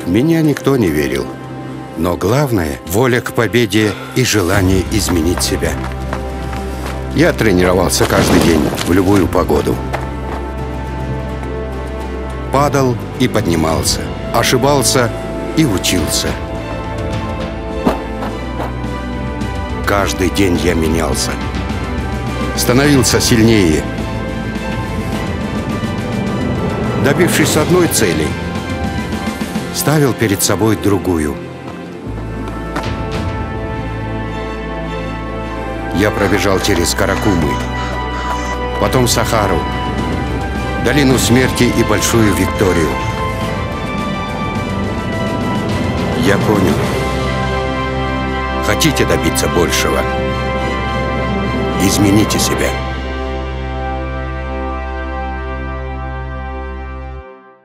В меня никто не верил. Но главное — воля к победе и желание изменить себя. Я тренировался каждый день, в любую погоду. Падал и поднимался, ошибался и учился. Каждый день я менялся, становился сильнее. Добившись одной цели, ставил перед собой другую. Я пробежал через Каракумы, потом Сахару, долину смерти и Большую Викторию. Я понял. Хотите добиться большего? Измените себя.